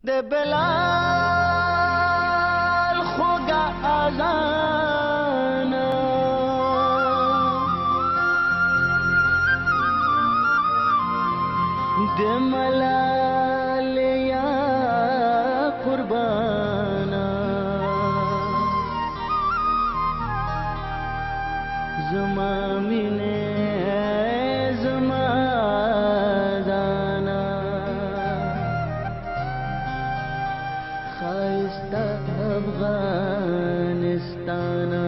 د بلال خوږه اذان د ملال یا قربانا زما مینه زما دانا خایسته افغانستانا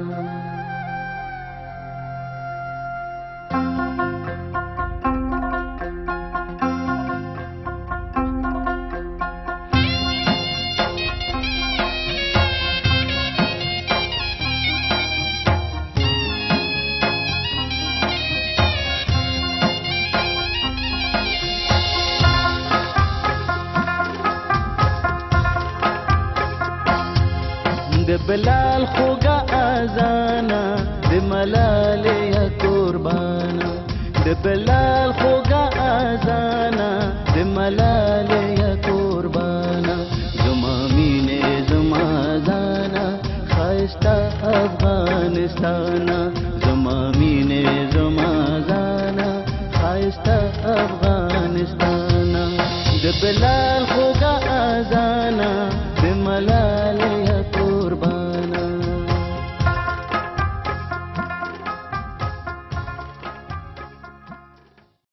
د بلال خوږه اذانا د ملال یا قربانا د بلال خوږه اذانا د ملال یا قربانا زما مینه زما دانا خایسته افغانستانا زما مینه زما دانا خایسته افغانستانا د بلال خوږه